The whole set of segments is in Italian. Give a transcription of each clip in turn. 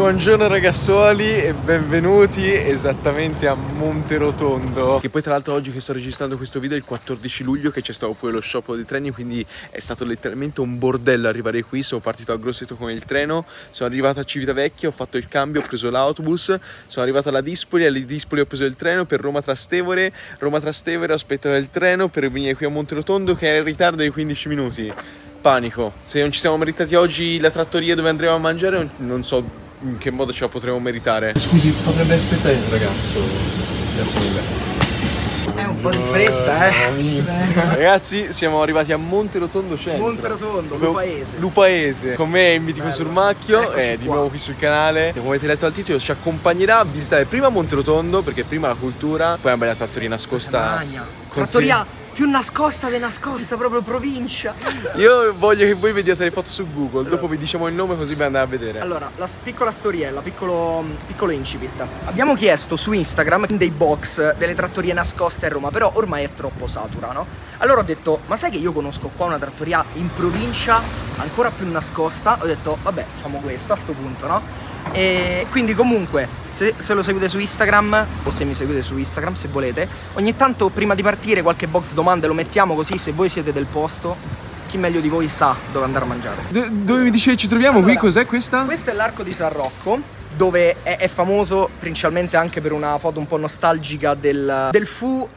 Buongiorno ragazzuoli e benvenuti esattamente a Monterotondo. Che poi tra l'altro oggi che sto registrando questo video è il 14 luglio che c'è stato poi lo sciopero dei treni, quindi è stato letteralmente un bordello arrivare qui. Sono partito a Grosseto con il treno, sono arrivato a Civitavecchia, ho fatto il cambio, ho preso l'autobus, sono arrivato alla Dispoli, alla Dispoli ho preso il treno per Roma-Trastevere, Roma-Trastevere ho aspettato il treno per venire qui a Monterotondo che è in ritardo di 15 minuti. Panico, se non ci siamo meritati oggi la trattoria dove andremo a mangiare non so in che modo ce la potremo meritare. Scusi, potrebbe aspettare il ragazzo? Grazie mille. È un po' di fretta, Ragazzi, siamo arrivati a Monterotondo centro. Monterotondo, Lupaese. Lupaese. Con me il mitico Surmacchio, di qua. nuovo qui sul canale. Come avete letto dal titolo, ci accompagnerà a visitare prima Monterotondo, perché prima la cultura, poi una bella trattoria nascosta. Trattoria più nascosta di nascosta, proprio provincia. Io voglio che voi vediate le foto su Google, dopo vi diciamo il nome così vi andate a vedere. Allora, la piccola storiella, piccolo incipit. Abbiamo chiesto su Instagram dei box delle trattorie nascoste a Roma, però ormai è troppo satura, no? Allora ho detto, ma sai che io conosco qua una trattoria in provincia ancora più nascosta? Ho detto, vabbè, famo questa a sto punto, no? E quindi comunque se lo seguite su Instagram o se mi seguite su Instagram se volete, ogni tanto prima di partire qualche box domande lo mettiamo, così se voi siete del posto chi meglio di voi sa dove andare a mangiare. Dove mi dicevi ci troviamo? Allora, qui cos'è questa? Questo è l'Arco di San Rocco, dove è famoso principalmente anche per una foto un po' nostalgica del fu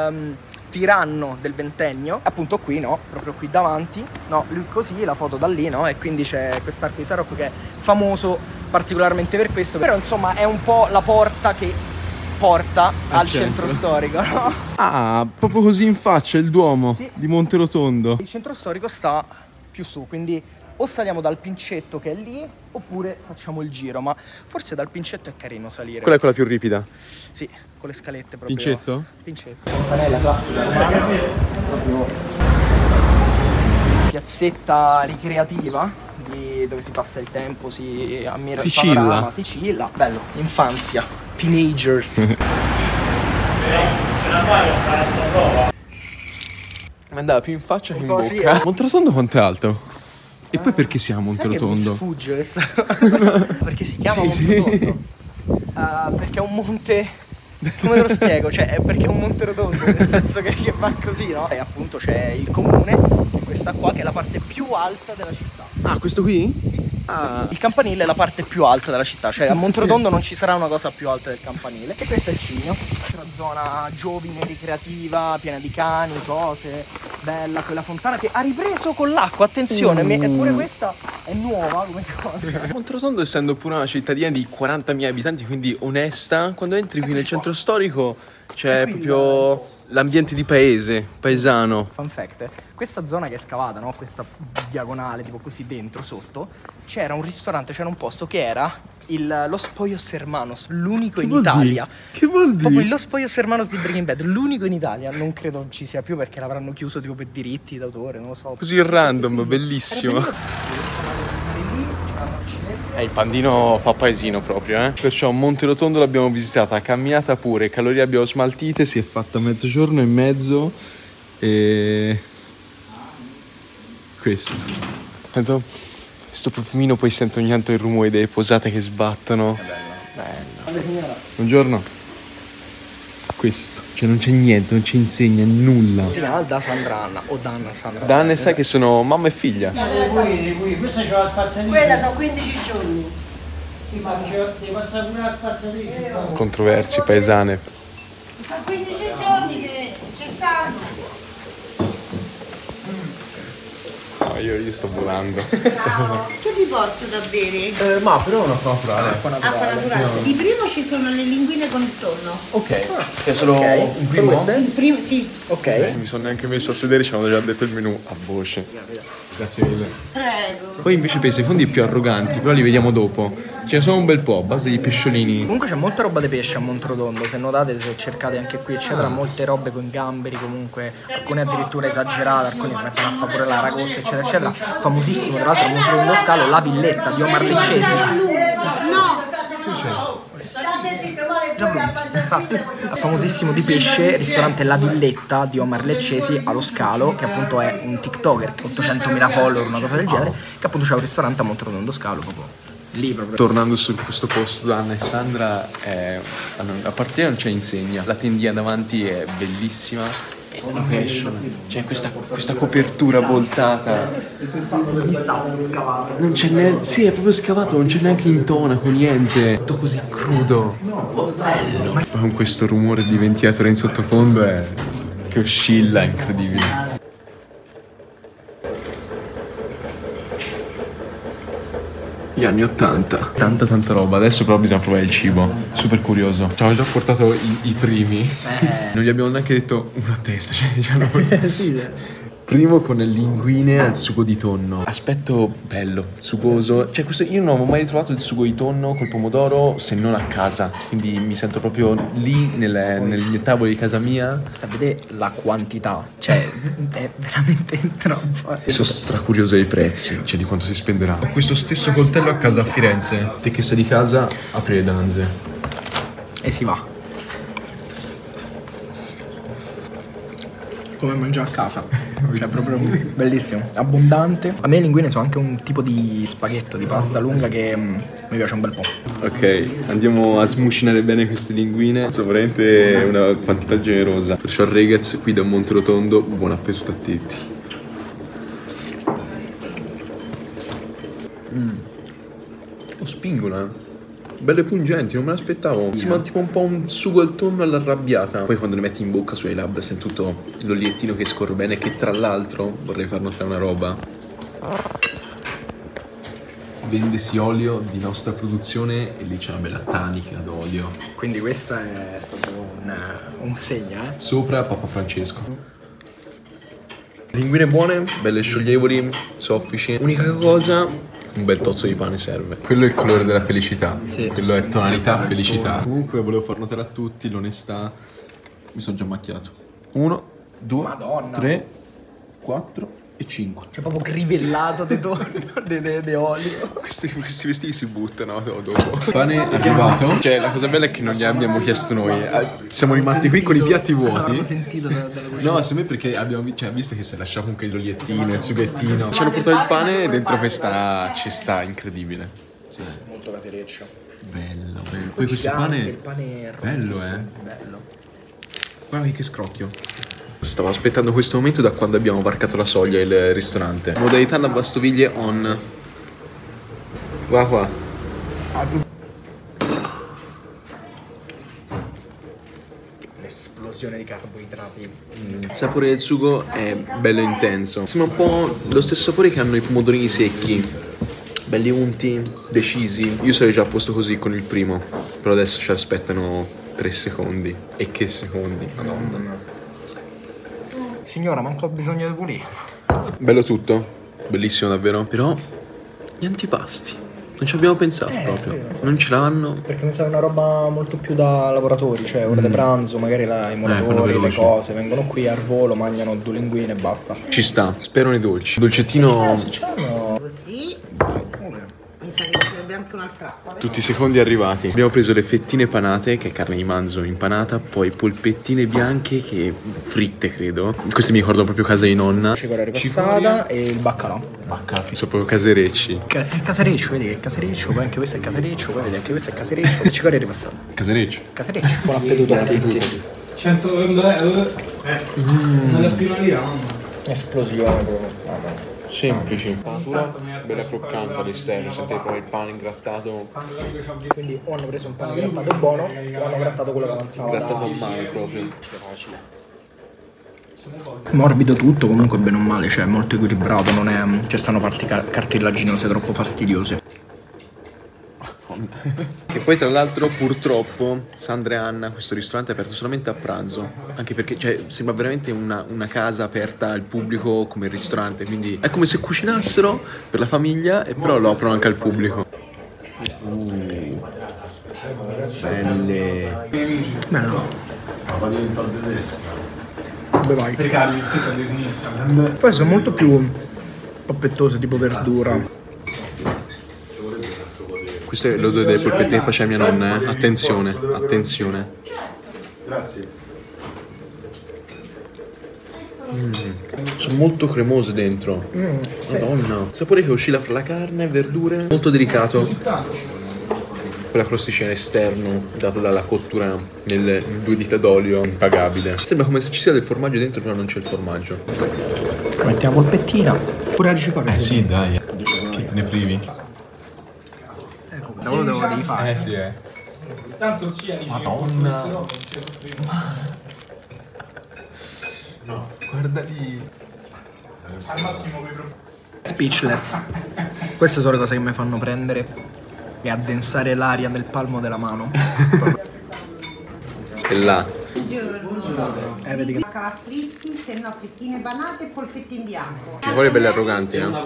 tiranno del ventennio, appunto qui, no? Proprio qui davanti, no? Lui così, la foto da lì, no? E quindi c'è quest'Arco di San Rocco che è famoso particolarmente per questo, però insomma è un po' la porta che porta al centro storico, no? Ah, proprio così in faccia il Duomo di Monterotondo. Il centro storico sta più su, quindi o saliamo dal Pincetto che è lì oppure facciamo il giro, ma forse dal Pincetto è carino salire. Quella è quella più ripida? Sì, con le scalette proprio. Pincetto? Pincetto. Campanella classica romana, proprio piazzetta ricreativa dove si passa il tempo, si ammira il panorama, si chilla. Bello, infanzia, teenagers. Andava più in faccia che in bocca. Monterotondo quanto è alto? E poi perché si chiama Monterotondo? Mi sfugge questa. Perché si chiama Monterotondo? Perché è un monte. Come te lo spiego? Cioè, è perché è un monte rotondo, nel senso che va così, no? E appunto c'è il comune, che è questa qua, che è la parte più alta della città. Ah, questo qui? Sì. Il campanile è la parte più alta della città, cioè a Monterotondo non ci sarà una cosa più alta del campanile. E questo è il Cigno, una zona giovine, ricreativa, piena di cani, cose, bella, quella fontana che ha ripreso con l'acqua, attenzione, eppure questa è nuova come cosa. Monterotondo, essendo pure una cittadina di 40.000 abitanti, quindi onesta, quando entri qui nel centro storico c'è proprio l'ambiente di paesano. Fun fact, questa zona che è scavata, no? Questa diagonale, tipo così dentro, sotto, c'era un ristorante, c'era un posto che era lo Spollos Hermanos, l'unico in Italia. Che vuol dire? Proprio lo Spollos Hermanos di Breaking Bad, l'unico in Italia. Non credo ci sia più perché l'avranno chiuso tipo per diritti d'autore, non lo so. Così random, bellissimo. Il pandino fa paesino proprio, Perciò Monterotondo l'abbiamo visitata, camminata pure, calorie abbiamo smaltite, si è fatta mezzogiorno e mezzo e questo. Sento questo profumino, poi sento ogni tanto il rumore delle posate che sbattono. Bello. Buongiorno. Questo, cioè non c'è niente, non ci insegna nulla. Si chiama Da Sandranna o Dan Sandranna. Dan, sai che sono mamma e figlia. Questa c'è la spazzatrice. Quella sono 15 giorni. Ti passa pure la spazzatrice. Controversie paesane. Sono 15 giorni che c'è stato. No, io sto volando. Che vi porto da bere? Ma però è un'acqua naturale. Acqua naturale. Di primo ci sono le linguine con il tonno. Ok. È solo un primo? Il primo, sì. Ok. Non mi sono neanche messo a sedere, ci hanno già detto il menù a voce. Grazie mille. Prego. Poi invece per i secondi più arroganti, però li vediamo dopo. Ce ne sono un bel po', a base di pesciolini. Comunque c'è molta roba di pesce a Monterotondo, se notate, se cercate anche qui eccetera, molte robe con gamberi comunque, alcune addirittura esagerate, alcuni si mettono a fare pure l'aragosta eccetera eccetera. Famosissimo tra l'altro a Monterotondo Scalo la villetta di Omar Leccesi. No. Già pronto, infatti, famosissimo di pesce, ristorante La Villetta di Omar Leccesi allo Scalo, che appunto è un TikToker che ha 800.000 follower, una cosa del genere, che appunto c'è un ristorante a Monterotondo Scalo proprio lì proprio. Tornando su questo posto da Anna e Sandra, a parte non c'è insegna, la tendina davanti è bellissima. C'è questa copertura voltata. I sassi scavati. Non c'è neanche. Sì, è proprio scavato, non c'è neanche intonaco, niente. Tutto così crudo. Bello. Poi con questo rumore di ventilatore in sottofondo che oscilla, incredibile. Gli anni 80, tanta roba. Adesso però bisogna provare il cibo. Super curioso. Ci avevo già portato i primi. Non gli abbiamo neanche detto una testa. Cioè, ci hanno portato. Sì. Primo con le linguine al sugo di tonno. Aspetto bello, sugoso. Cioè questo io non avevo mai trovato il sugo di tonno col pomodoro se non a casa. Quindi mi sento proprio lì nel tavolo di casa mia. Sta a vedere la quantità. Cioè è veramente troppo. Sono stracurioso dei prezzi, cioè di quanto si spenderà. Ho questo stesso coltello a casa a Firenze. Te che sei di casa, apri le danze. E si va. Come mangiare a casa. Cioè proprio bellissimo, abbondante. A me le linguine sono anche un tipo di spaghetto, di pasta lunga che mi piace un bel po'. Ok, andiamo a smucinare bene queste linguine. Sono veramente una quantità generosa. Perciò ragazzi, qui da Monterotondo, buon appetito a tutti. Lo spingono, belle pungenti, non me l'aspettavo. Sembra tipo un po' un sugo al tonno all'arrabbiata. Poi quando le metti in bocca sulle labbra senti tutto l'oliettino che scorre bene. Che tra l'altro, vorrei far notare una roba, vendesi olio di nostra produzione e lì c'è una bella tanica d'olio. Quindi questa è proprio un segno, eh? Sopra Papa Francesco. Linguine buone, belle scioglievoli, soffici. Unica cosa, un bel tozzo di pane serve. Quello è il colore della felicità. Sì. Quello è tonalità felicità. Comunque volevo far notare a tutti l'onestà. Mi sono già macchiato. 1, 2, Madonna. 3, 4 e 5. C'è proprio crivellato di tonno, di olio. Questi vestiti si buttano dopo. Pane arrivato. Cioè la cosa bella è che non gli abbiamo chiesto noi. Siamo rimasti qui con i piatti vuoti. L'ho sentito dalla cucina. No, secondo me perché abbiamo visto che si è lasciato comunque l'oliettino, il sughettino. Ci hanno portato il pane dentro questa cesta incredibile. Sì. Molto casereccio. Bello. Poi questo pane. Il pane è bello, bello. Guarda che scrocchio. Stavo aspettando questo momento da quando abbiamo varcato la soglia il ristorante. Modalità lavastoviglie on. Qua. L'esplosione di carboidrati. Il sapore del sugo è bello intenso. Sembra un po' lo stesso sapore che hanno i pomodorini secchi. Belli unti, decisi. Io sarei già a posto così con il primo. Però adesso ci aspettano 3 secondi. E che secondi, madonna. Signora, manco ho bisogno di pulire. Bello tutto, bellissimo davvero. Però gli antipasti non ci abbiamo pensato proprio. Non ce l'hanno. Perché mi sa una roba molto più da lavoratori. Cioè ora di pranzo, magari i muratori, le cose vengono qui al volo, mangiano 2 linguine e basta. Ci sta, spero nei dolci. Dolcettino. Così. Mi sa che serve anche un'altra. Tutti i secondi arrivati. Abbiamo preso le fettine panate, che è carne di manzo impanata, poi polpettine bianche che fritte credo. Queste mi ricordo proprio casa di nonna. Cicoria ripassata e il baccalà. Sono proprio caserecci. Casereccio, vedi che è casereccio, poi anche questo è casereccio, poi vedi anche questo è casereccio. Cicoria ripassata. Casereccio. Casereccio. Buon appetito a tutti. 100 euro. Non è prima lira, mamma. Esplosione proprio. Vabbè. Semplici. Panatura bella croccante all'esterno. Sentite proprio il pane grattato. Quindi o hanno preso un pane grattato buono o hanno grattato quello che avanzava. Grattato a mano proprio. Morbido tutto, comunque bene o male, cioè molto equilibrato, non è. Ci stanno parti cartilaginose troppo fastidiose. Che poi tra l'altro purtroppo Sandra e Anna questo ristorante è aperto solamente a pranzo. Anche perché cioè, sembra veramente una casa aperta al pubblico come ristorante. Quindi è come se cucinassero per la famiglia e però lo aprono anche al pubblico. Belle. Bello. Dove vai? Precario, si prende di sinistra. Poi sono molto più poppettose, tipo verdura. Questo è l'odore delle polpette che faceva mia nonna, eh. Attenzione, attenzione. Grazie. Sono molto cremose dentro. Madonna. Sapore che oscilla fra la carne e verdure. Molto delicato. Quella crosticina esterno data dalla cottura nelle 2 dita d'olio, impagabile. Sembra come se ci sia del formaggio dentro, però non c'è il formaggio. Mettiamo la polpettina. Pure la cicoria. Sì, dai. Che te ne privi? Ecco, da quello devi fare. Sì, Tanto sia Madonna. No, guarda lì. al massimo Speechless. Queste sono le cose che mi fanno prendere e addensare l'aria nel palmo della mano. E là. Vedi che... Baccalà fritti, se no fettine banate e polpetti in bianco. Ci vuole belle arroganti, no?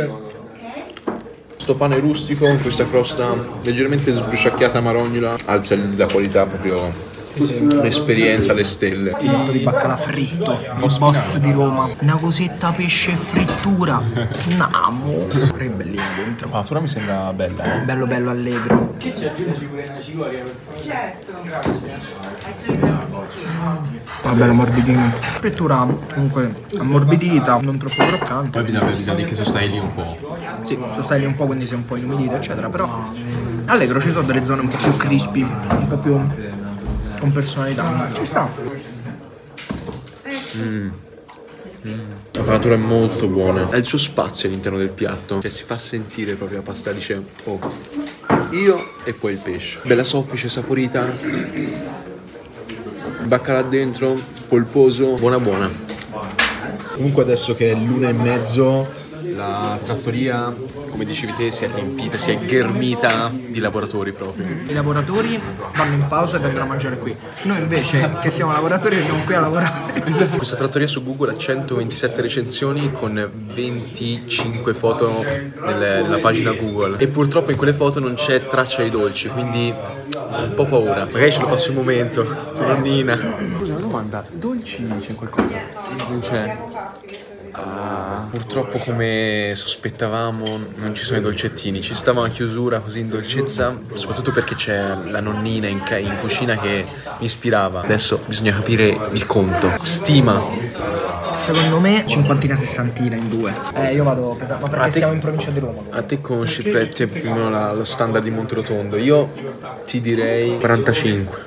Sto pane rustico con questa crosta leggermente sbruciacchiata marognola alza la qualità proprio. Un'esperienza alle stelle. Piatto di baccalà fritto, il boss di Roma. Una cosetta pesce e frittura. Namo. È bellino dentro. La fattura mi sembra bella. Bello bello allegro. Che c'è? Aggiungi pure una cicoria per favore. Certo. Grazie. Va bello morbidino. Frittura comunque ammorbidita, non troppo croccante. Poi bisogna dire che sono stai lì un po'. Sì, sono stai lì un po', quindi si è un po' inumidito, eccetera. Però allegro, ci sono delle zone un po' più crispy, un po' più con personalità. Ci sta. La panatura è molto buona. Ha il suo spazio all'interno del piatto. Cioè si fa sentire proprio la pasta, dice oh, io e poi il pesce. Bella soffice, saporita. Baccalà dentro, polposo, buona buona. Comunque adesso che è l'1:30, la trattoria, come dicevi te, si è riempita, si è ghermita di lavoratori proprio. I lavoratori vanno in pausa e vengono a mangiare qui. Noi invece, che siamo lavoratori, veniamo qui a lavorare. Esatto. Questa trattoria su Google ha 127 recensioni con 25 foto nella pagina Google. E purtroppo in quelle foto non c'è traccia di dolci, quindi un po' paura. Magari ce lo fa sul momento. Nonnina. Scusa, una domanda. Dolci c'è qualcosa? Non c'è. Purtroppo come sospettavamo non ci sono i dolcettini, ci stava una chiusura così in dolcezza, soprattutto perché c'è la nonnina in cucina che mi ispirava. Adesso bisogna capire il conto. Stima. Secondo me cinquantina, sessantina in due. Io vado pesante, ma perché siamo in provincia di Roma. A te conosci più o meno lo standard di Monterotondo, io ti direi 45.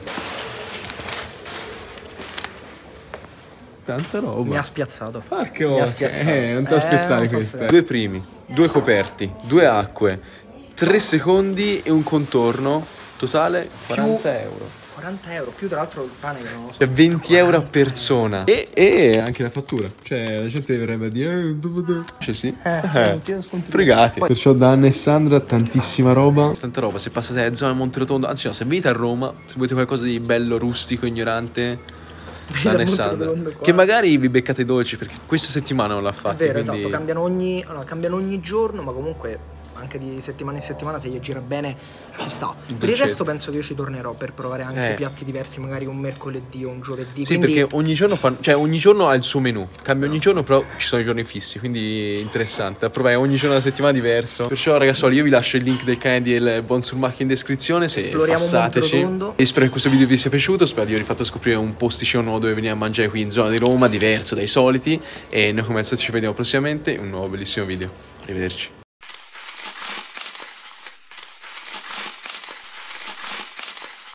Tanta roba. Mi ha spiazzato. Porca Mi ha spiazzato. non ti aspettavi questa. 2 primi, 2 coperti, 2 acque, 3 secondi e un contorno. Totale 40 euro. 40 euro, più tra l'altro il pane che non lo so. Cioè 20 euro a persona. E anche la fattura. Cioè la gente verrebbe a dire cioè sì. Fregati. Perciò da Anna e Sandra tantissima roba. Tanta roba. Se passate alle zone Monterotondo, anzi no, se venite a Roma, se volete qualcosa di bello, rustico, ignorante, da Anna e Sandra, che magari vi beccate i dolci, perché questa settimana non l'ha fatta. È vero, quindi... esatto, cambiano ogni giorno, ma comunque anche di settimana in settimana, se gli gira bene ci sta. Per il resto penso che io ci tornerò per provare anche piatti diversi, magari un mercoledì o un giovedì. Sì, quindi... perché ogni giorno ogni giorno ha il suo menù, cambia ogni giorno, però ci sono i giorni fissi, quindi interessante da provare ogni giorno della settimana diverso. Perciò ragazzoli, io vi lascio il link del canale del Buon sul Macchio in descrizione, se passateci. E spero che questo video vi sia piaciuto, spero di aver fatto scoprire un posticino nuovo dove venire a mangiare qui in zona di Roma, diverso dai soliti. E noi come al solito ci vediamo prossimamente in un nuovo bellissimo video. Arrivederci.